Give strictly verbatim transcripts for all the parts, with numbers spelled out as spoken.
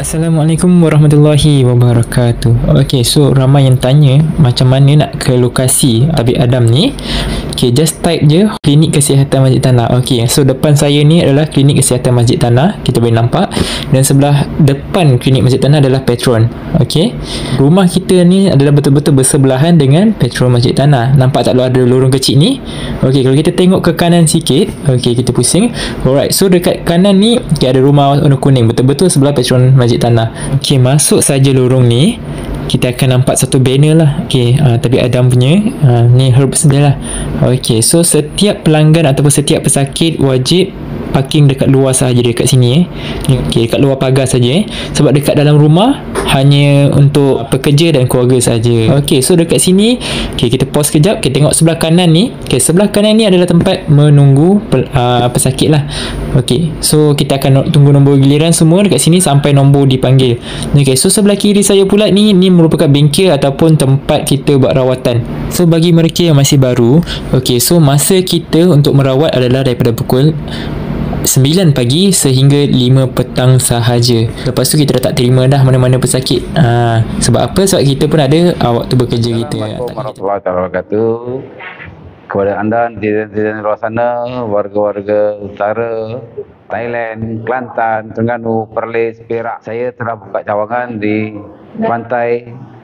Assalamualaikum warahmatullahi wabarakatuh. Okay, so ramai yang tanya macam mana nak ke lokasi Tabib Adam ni. Okay, just type je Klinik Kesihatan Masjid Tanah. Okay, so depan saya ni adalah Klinik Kesihatan Masjid Tanah, kita boleh nampak. Dan sebelah depan Klinik Masjid Tanah adalah Petron. Okay, rumah kita ni adalah betul-betul bersebelahan dengan Petron Masjid Tanah. Nampak tak ada lorong kecil ni? Okay, kalau kita tengok ke kanan sikit, okay, kita pusing. Alright, so dekat kanan ni okay, ada rumah warna kuning, betul-betul sebelah Petron Masjid Tanah. Okay, masuk saja lorong ni, kita akan nampak satu banner lah. Okay, uh, Tabib Adam punya uh, ni herbs dia lah. Okay, so setiap pelanggan ataupun setiap pesakit wajib parking dekat luar sahaja, dekat sini eh. Okay, dekat luar pagar saja eh. Sebab dekat dalam rumah hanya untuk pekerja dan keluarga saja. Okay, so dekat sini okay, kita pause kejap. Kita tengok sebelah kanan ni. Okay, sebelah kanan ni adalah tempat menunggu pel, uh, pesakit lah. Okay, so kita akan tunggu nombor giliran semua dekat sini sampai nombor dipanggil. Okay, so sebelah kiri saya pula ni, ni merupakan bengkel ataupun tempat kita buat rawatan. So bagi mereka yang masih baru, okay, so masa kita untuk merawat adalah daripada pukul sembilan pagi sehingga lima petang sahaja. Lepas tu kita dah tak terima dah mana-mana pesakit. Ha, sebab apa? Sebab kita pun ada ha, waktu bekerja kita. Assalamualaikum warahmatullahi wabarakatuh. Kepada anda di luar sana, warga-warga utara, Thailand, Kelantan, Terengganu, Perlis, Perak. Saya telah buka cawangan di Pantai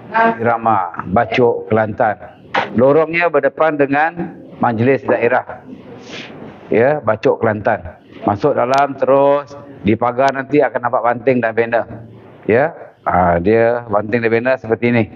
Irama, Bacok, Kelantan. Lorongnya berdepan dengan Majlis Daerah, ya, Bacok, Kelantan. Masuk dalam terus di pagar nanti akan nampak banting dan banner. Ya, ha, dia banting dan banner seperti ini.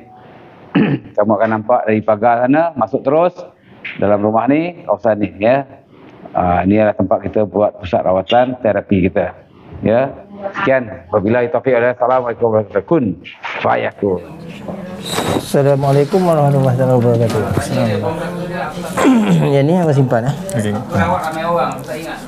Kamu akan nampak dari pagar sana, masuk terus dalam rumah ni, kawasan ni, ya. Ha, ini adalah tempat kita buat pusat rawatan terapi kita. Ya. Sekian, wabillahi taufiq wal hidayah. Assalamualaikum warahmatullahi wabarakatuh. Fayakun. Assalamualaikum warahmatullahi wabarakatuh. Yang ni apa simpan ah? Okey. Perawat ramai orang, tak ingat.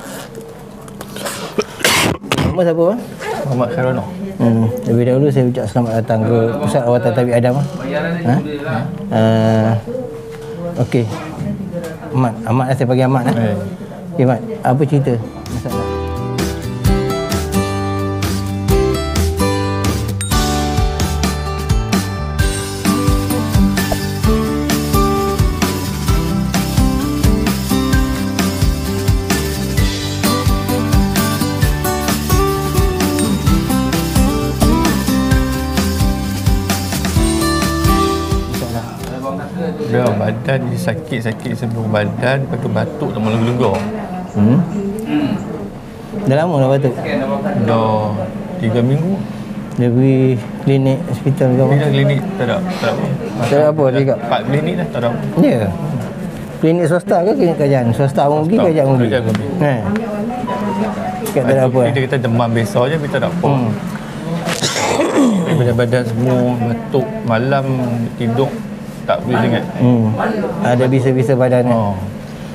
Nama siapa bang? Muhammad Khairono. Hmm, lebih dahulu saya ucap selamat datang ke Pusat Rawatan Tabib Adam. Ha? Uh, Okey. Ahmad, Ahmad saya panggil Ahmad eh. Eh. Okey Ahmad, apa cerita masalah? Dia badan dia sakit-sakit sebelum badan, lepas tu batuk tak malu gelengar. Hmm? Dah lama dah batuk? Dah tiga minggu. Dia pergi klinik, hospital ke apa? Ni dah klinik tak ada, tak ada apa. Tak ada apa dia cakap? Empat klinik dah tak ada apa. Ya. Klinik swasta ke klinik kerajaan? Swasta pun pergi, kerajaan pun pergi. Kerajaan pun pergi. Ha. Cakap tak ada apa. Dia kata demam biasa je, tapi tak ada apa. Hmm. Badan-badan semua batuk, malam tidur tak boleh sangat. Hmm. Ada bisa-bisa badan ni. Oh.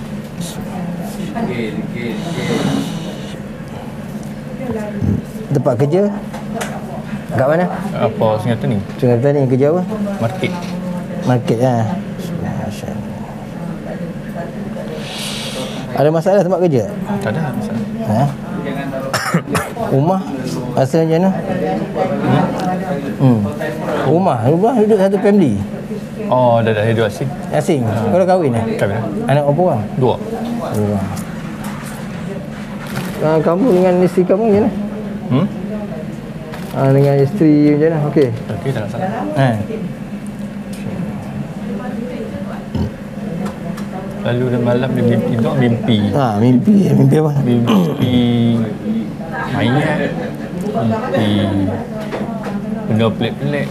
Tempat kerja kat mana? Apa Singapura ni? Singapura ni kerja apa? Market. Market lah. Ada masalah tempat kerja? Tak ada masalah. Ha? Rumah rasa macam mana? Hmm. Rumah, rumah duduk satu family. Oh, dah dah hidup asing. Asing. Ha. Kau dah kahwin eh? Kahwin dah. Anak berapa orang? Dua. Dua. Uh, kamu dengan isteri kamu macam mana? Hmm? Uh, dengan isteri macam mana? Okey. Okey, tak ada masalah. Ha. Lalu dan malam dia mimpi, tidur mimpi. Ha, mimpi. Mimpi apa? Mimpi mayat. Mimpi benda pelik-pelik.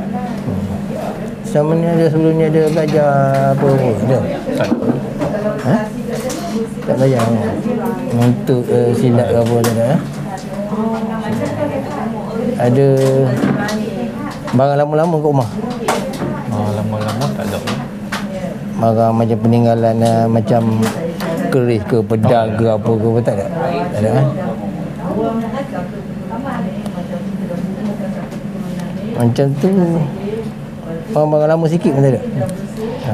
Sama ni ada sebelum ni ada belajar apa apa? Ada? Tak. Ha? Tak belajar ni? Untuk uh, silat ke apa tak ada? Ha? Ada barang lama-lama kat rumah? Oh, lama-lama tak ada. Barang macam peninggalan uh, macam keris ke pedang ke apa ke apa tak ada? Tak ada kan? Macam tu barang-barang lama sikit pun tak ada? Ha.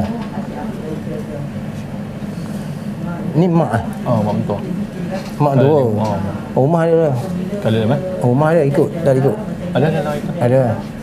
Ni mak ah? Oh, mak mentua. Mak dua. Oh, Oh, rumah dia lah. kalau dah Oh, rumah dia ikut, dah ikut. Ada dalam itu. Ada.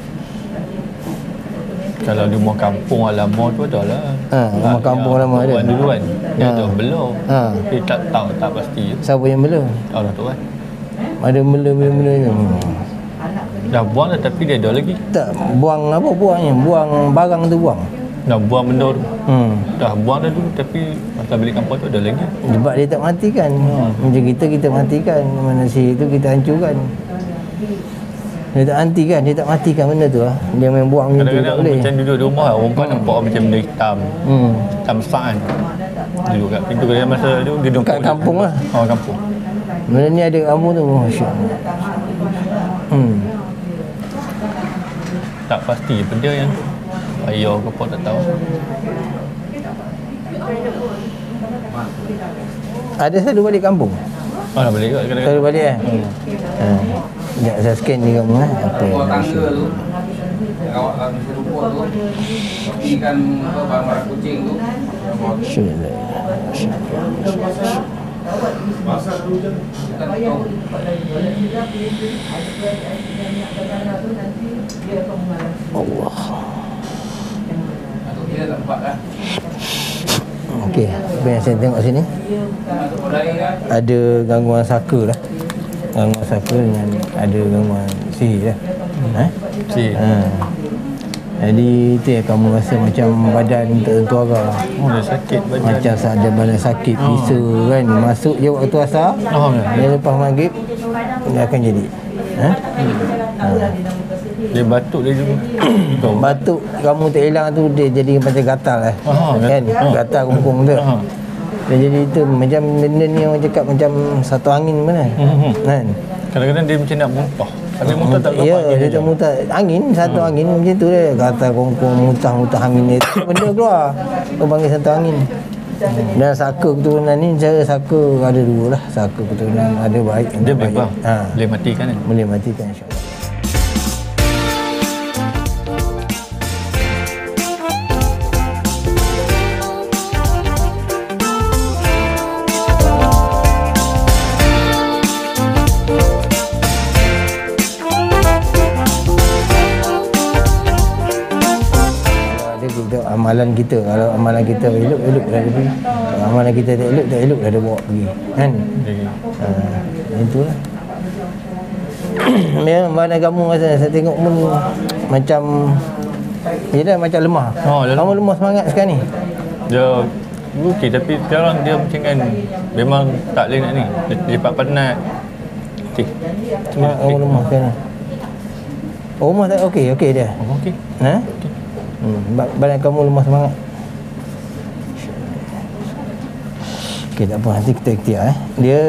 Kalau di rumah kampung Alama tu ada lah. Ha, rumah kampung Alama ada. Dulu kan. Dia Ha. ada belum. Ha. Dia tak tahu tak pasti. Siapa yang bela? Allah tu kan. Ada bela-bela ni. Hmm. Dah buang dah tapi dia ada lagi. Tak, buang apa buangnya? Buang barang tu buang. Dah buang benda tu. Hmm. Dah buang dah dulu tapi masa balik kampung tu ada lagi. Sebab dia tak matikan. Hmm. Macam kita, kita matikan. Manusia itu kita hancurkan. Dia tak antikan, dia tak matikan benda tu lah. Dia main buang macam tu tak Kadang-kadang boleh. macam duduk di rumah orang pun nampak macam benda hitam. Hmm. Hitam besar kan. Duduk kat pintu kadang masa tu dia duduk Kat kampung lah. Oh kampung. Benda ni ada kat kampung tu. Masya Allah. Hmm. Tak pasti benda yang ayah ke apa tak tahu. Ada selalu balik kampung? Oh dah balik kat kadang-kadang. Selalu balik eh? Hmm. Ha. Sekejap saya scan ni kamu eh. Apa yang Buat tangga Masya tu yang awak kalau mesti rumput tu ikan apa barang-barang kucing tu Masya Allah. Masya Allah. Allah. atau kita tak buat lah Okey, apa yang saya tengok sini? atau lain kan Ada gangguan saka lah. Gangguan saka dengan ada gangguan sihir lah. Eh? Si. Ha. Jadi itu yang kamu rasa macam badan tertentu arah. Oh dia sakit badan. Macam ada badan sakit, bisa kan. Masuk je waktu asar. Oh ya. Dan lepas maghrib dia akan jadi. Ha? Ha. Dia batuk dia juga. Batuk kamu tak hilang tu dia jadi macam gatal lah. Ah, Kan? ah. Gatal kumpung tu. Ah. Dia jadi itu macam benda ni orang cakap macam satu angin mana. Mhm. Kan? Kadang-kadang dia macam nak muntah. Tapi muntah tak Ya, lepas dia tak muntah. Angin, satu angin macam tu dia. Gatal kumpung, muntah-muntah angin dia. Benda keluar. Orang panggil satu angin. Dan saka keturunan ni cara saka ada dua lah. Saka keturunan ada baik, ada Dia boleh baik. bang. Ha, Boleh matikan kan? boleh matikan insya-Allah. Ada kita amalan kita, kalau amalan kita elok elok dah pergi, kalau amalan kita tak elok tak elok dah dia bawa pergi kan. Jadi, Ha, itulah. Ya, mana kamu rasa saya tengok pun macam dia macam lemah. Oh, dah Kamu lemah semangat sekarang ni. dia okey tapi sekarang dia macam kan memang tak boleh nak ni. Dia, dia cepat penat. Okey. Semangat kamu lemah sekarang ni. Oh, rumah tak okey, okey dia. Oh, okey. Ha? Hmm, ba- badan kamu lemah semangat. Okey, tak apa, nanti kita ikhtiar eh. Dia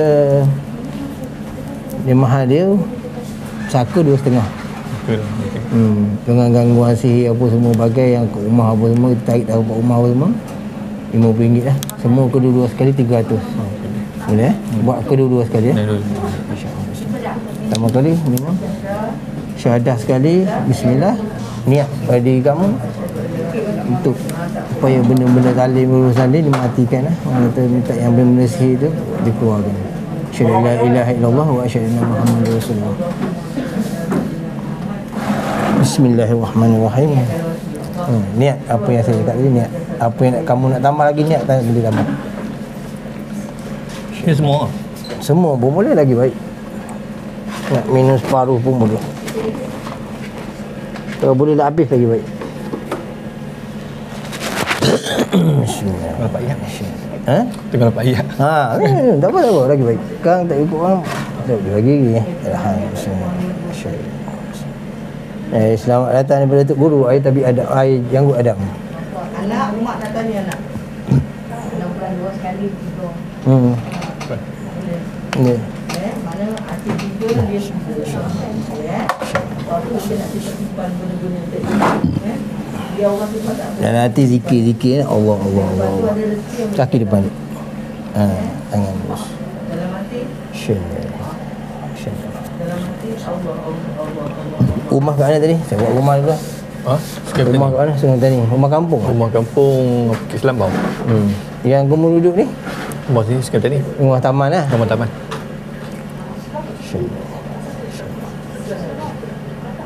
dia mahal dia saka dua setengah. Okey. Okey. Hmm, dengan gangguan sihir apa semua bagai yang kat rumah apa semua kita tarik tahu kat rumah apa semua lima puluh ringgit lah. Semua kedua-dua sekali tiga ratus. Boleh eh? Buat kedua-dua sekali eh. Dah dulu. Pertama kali minum syahadah sekali, bismillah, niat pada diri kamu untuk supaya benda-benda zalim urusan dia dimatikan lah. Orang kata minta yang benda-benda sihir tu dikeluarkan. Asyhadu an la ilaha illallah wa asyhadu anna Muhammadar Rasulullah. Bismillahirrahmanirrahim. Hmm, niat apa yang saya cakap tadi, niat. Apa yang nak, kamu nak tambah lagi niat tak boleh tambah. Ini semua. Semua pun boleh lagi baik. Nak minum separuh pun boleh. Kalau boleh dah habis lagi baik. Bismillah. Kalau Pak Yak. Ha? Tengah Pak Yak. Ha, eh, tak apa tak apa lagi baik. Sekarang tak ikut orang. Tak boleh lagi lagi. Alhamdulillah. Eh, selamat datang daripada Tok Guru. Air tapi ada air janggut Adam. Anak, mak nak tanya anak. enam bulan dua sekali tidur. Hmm. Ya. Eh, mana hati tidur dia tidur. Ya. Lepas tu dia nak simpan benda-benda tadi. Eh. Dia orang tu tak ada. Dan hati zikir-zikir Allah Allah Allah. Lepas tu Allah. ada rezeki yang Kaki depan. Ha, tangan terus. dalam hati, Syekh. Syekh. dalam hati Allah, Allah, Allah, Allah. Rumah kat mana tadi? Saya buat rumah dulu lah. Ha? Sekarang Rumah tadi. kat mana? Sungai Tani. Rumah kampung. Rumah kampung Bukit Selambau. Hmm. Yang kamu duduk ni? Rumah sini sekarang tadi. Rumah taman lah. Rumah taman.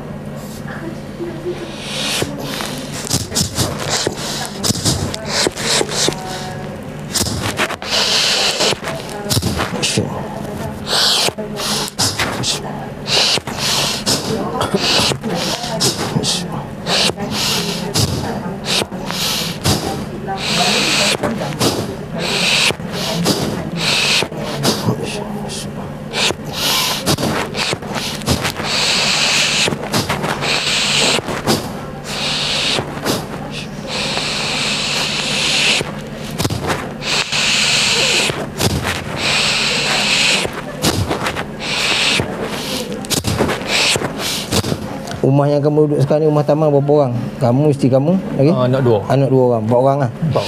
Rumah yang kamu duduk sekarang ni rumah taman berapa orang? Kamu, isteri kamu lagi? Uh, anak dua. Anak dua orang, empat orang lah. Empat.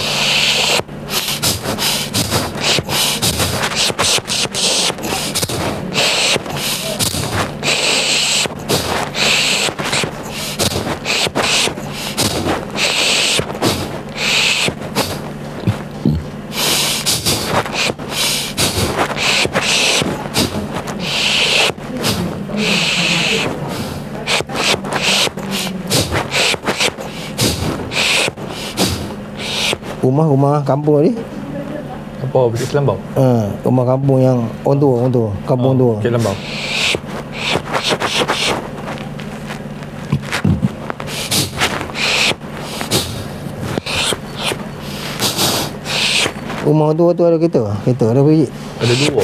Rumah-rumah kampung tadi? Apa? Bukit Selambau? Ha, rumah kampung yang orang tua, orang tua. Kampung oh, tua. Bukit Selambau. Rumah tua tu ada kereta? Kereta ada biji? Ada dua.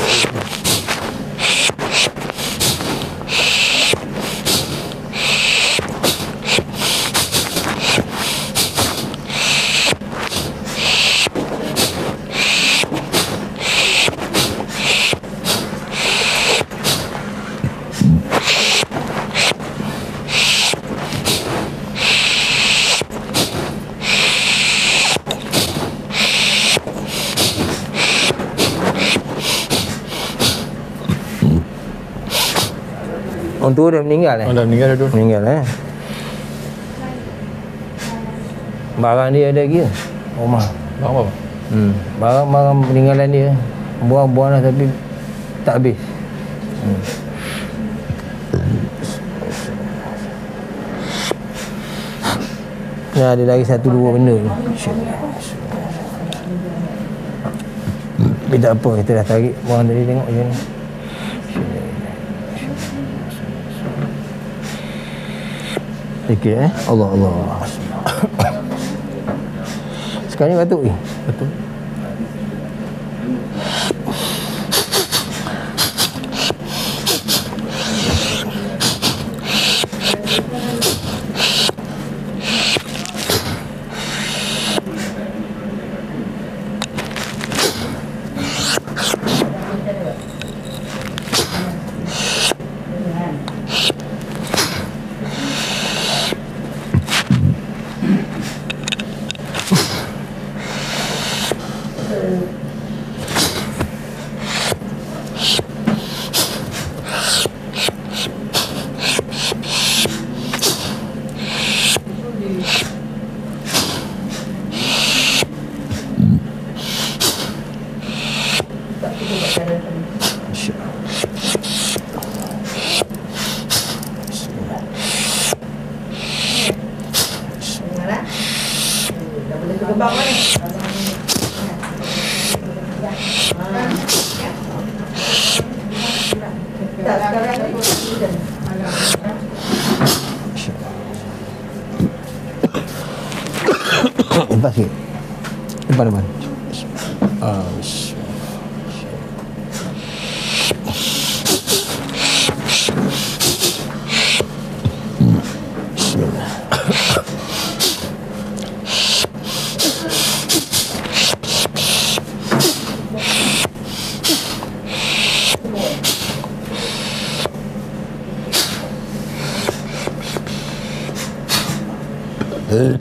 Orang tua dah meninggal eh? Oh, dah meninggal dah tu. Meninggal eh? Barang dia ada lagi ke? Rumah. Barang apa? Hmm. Barang-barang peninggalan dia. Buang-buang lah tapi tak habis. Hmm. Ni ada lagi satu dua benda ni. Tapi tak apa, kita dah tarik buang tadi tengok je ni. Sikit eh. Allah Allah. Sekarang ni batuk ni. Betul. Lepas sikit. Depan depan. Ah, Eh.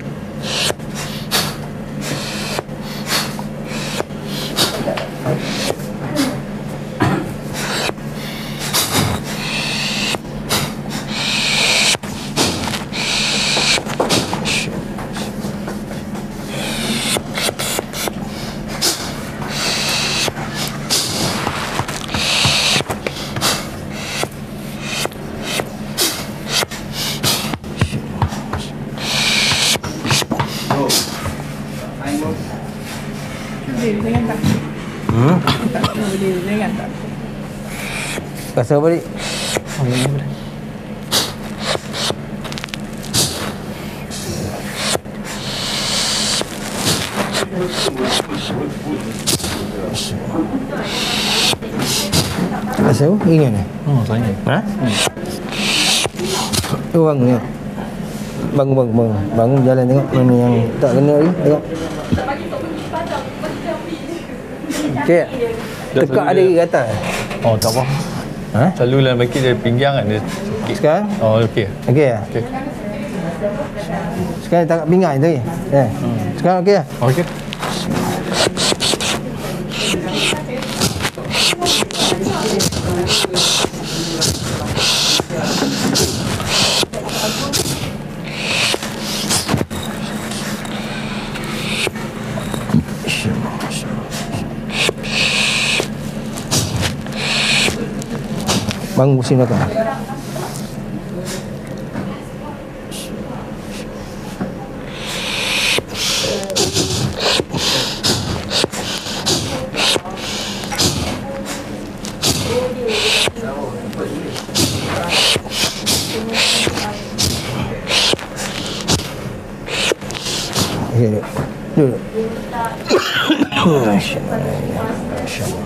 Hmm? Rasa apa ni? Rasa apa? Ringan eh? Oh, saya. Ha? Hmm. Tu bangun tengok. Bangun, bangun, bangun. Bangun jalan tengok mana yang tak kena lagi. Tengok. Okey. Tekak ada ke atas? Oh, tak apa. Ha? Selalu dalam baki dia pinggang kan dia Sekarang? Oh, okey. Okey ya? Okey. Sekarang tangkap pinggan tadi. Ya. Sekarang okey ya? Okey. Bangun pusing belakang. Okey, duduk. Duduk. Masya-Allah. Masya-Allah.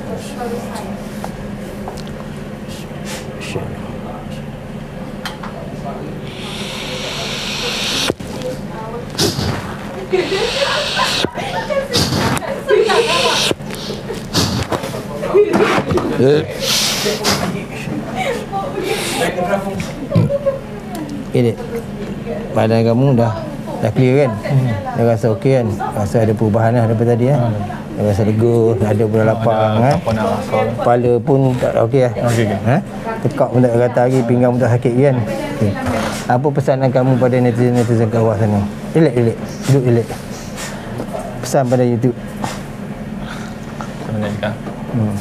Ini badan kamu dah dah clear kan? Hmm. Dah rasa okey kan? Rasa ada perubahan lah daripada tadi kan? Hmm. Dah rasa lega, dah ada bola lapang kan? Kepala pun tak okey lah. Okey okey. Ha? Tekak pun tak kata lagi, pinggang pun tak sakit kan? Okay. Apa pesanan kamu pada netizen-netizen kat sana? Elak elak, duduk elak. Pesan pada YouTube. Sebenarnya. Hmm.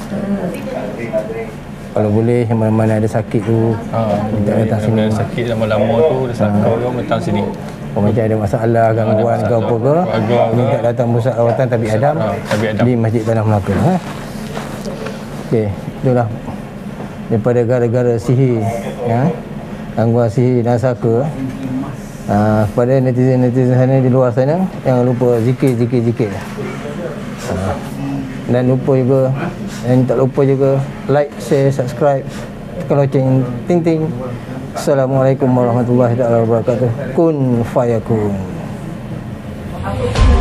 Kalau boleh yang mana-mana ada sakit tu, Ha, minta datang sini. Ada sakit lama-lama tu, dah sakit orang datang sini. Oh, macam ada masalah, gangguan ke apa ke, minta datang pusat rawatan Tabib Adam, Ha, Tabib Adam di Masjid Tanah Melaka. Ha? Okey, itulah daripada gara-gara sihir, ya, gangguan sihir dan saka. Ha, kepada netizen-netizen sana di luar sana, jangan lupa zikir-zikir-zikir. Ha, dan lupa juga, dan tak lupa juga like, share, subscribe, tekan loceng ting-ting. Assalamualaikum warahmatullahi wabarakatuh. Kun fayakun.